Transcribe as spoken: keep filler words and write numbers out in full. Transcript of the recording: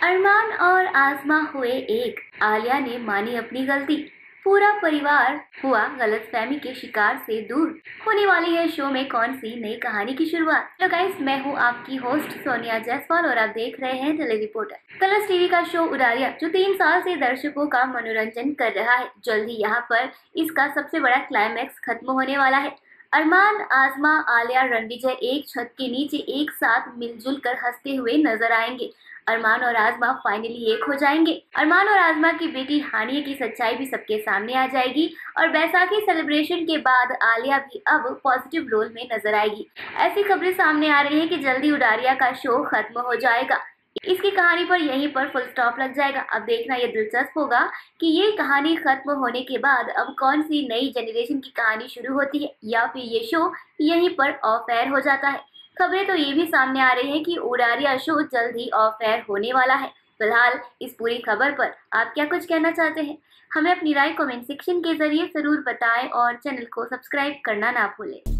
अरमान और आसमा हुए एक, आलिया ने मानी अपनी गलती, पूरा परिवार हुआ गलतफहमी के शिकार से दूर। होने वाली है शो में कौन सी नई कहानी की शुरुआत। तो गाइस, मैं हूँ आपकी होस्ट सोनिया जायसवाल और आप देख रहे हैं टेली रिपोर्टर। कलर्स टीवी का शो उडारिया, जो तीन साल से दर्शकों का मनोरंजन कर रहा है, जल्द ही यहाँ पर इसका सबसे बड़ा क्लाइमैक्स खत्म होने वाला है। अरमान, आसमा, आलिया, रणविजय एक छत के नीचे एक साथ मिलजुल कर हंसते हुए नजर आएंगे। अरमान और आसमा फाइनली एक हो जाएंगे। अरमान और आसमा की बेटी हानिया की सच्चाई भी सबके सामने आ जाएगी और बैसाखी सेलिब्रेशन के बाद आलिया भी अब पॉजिटिव रोल में नजर आएगी। ऐसी खबरें सामने आ रही है कि जल्दी उडारिया का शो खत्म हो जाएगा। इसकी कहानी पर यहीं पर फुल स्टॉप लग जाएगा। अब देखना ये दिलचस्प होगा कि ये कहानी खत्म होने के बाद अब कौन सी नई जनरेशन की कहानी शुरू होती है या फिर ये शो यहीं पर ऑफ एयर हो जाता है। खबरें तो ये भी सामने आ रही है कि उडारिया शो जल्द ही ऑफ एयर होने वाला है। फिलहाल इस पूरी खबर पर आप क्या कुछ कहना चाहते हैं, हमें अपनी राय कमेंट सेक्शन के जरिए जरूर बताएं और चैनल को सब्सक्राइब करना ना भूलें।